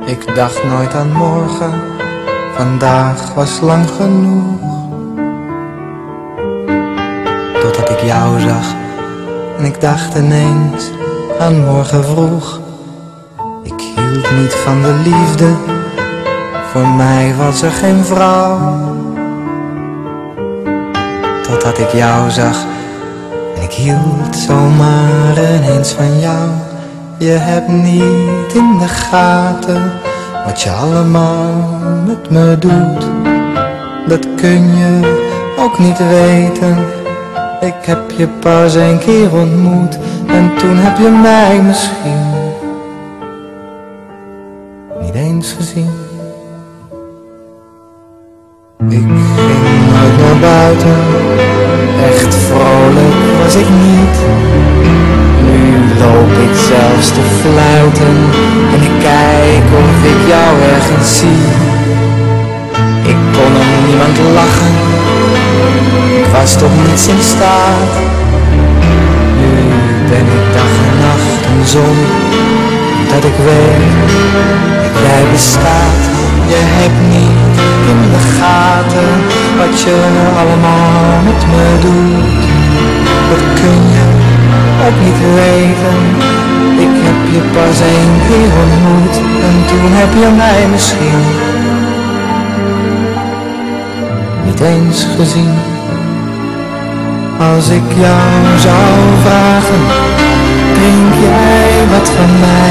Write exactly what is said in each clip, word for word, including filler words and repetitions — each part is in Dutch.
Ik dacht nooit aan morgen, vandaag was lang genoeg. Totdat ik jou zag en ik dacht ineens aan morgen vroeg. Ik hield niet van de liefde, voor mij was er geen vrouw. Totdat ik jou zag en ik hield zomaar ineens van jou. Je hebt niet in de gaten wat je allemaal met me doet. Dat kun je ook niet weten. Ik heb je pas een keer ontmoet en toen heb je mij misschien niet eens gezien. Ik ging nooit naar buiten, echt vrolijk was ik niet. Nu loop ik zelfs te fluiten en ik kijk of ik jou ergens zie. Ik kon om niemand lachen, ik was toch niets in staat. Nu ben ik dag en nacht een zon, dat ik weet dat jij bestaat. Je hebt niet in de gaten wat je allemaal met me doet. Dat kun je ook niet weten. Ik heb je pas één keer ontmoet en toen heb je mij misschien niet eens gezien. Als ik jou zou vragen, drink jij wat van mij?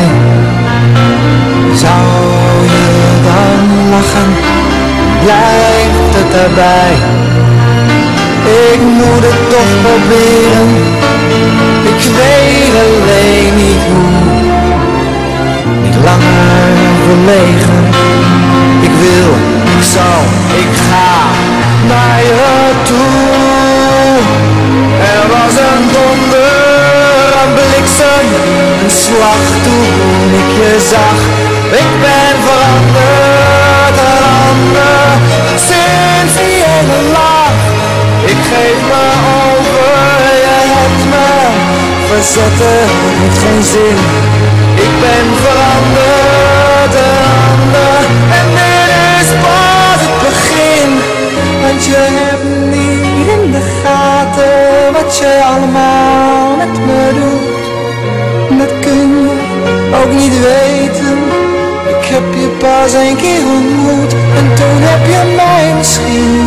Zou je dan lachen? Blijft het daarbij? Ik moet het toch proberen, ik weet alleen niet hoe. Niet langer verlegen, ik wil, ik zal, ik ga naar je toe. Er was een donder, een bliksem, een slag toen ik je zag. Ik ben veranderd, een ander, sinds die hele lach. Ik geef me over, je hebt me verzetten, heeft geen zin. Ik ben veranderd, een ander, en dit is pas het begin. Want je hebt niet in de gaten wat je allemaal met me doet. Dat kun je ook niet weten. Ik heb je pas een keer ontmoet en toen heb je mij misschien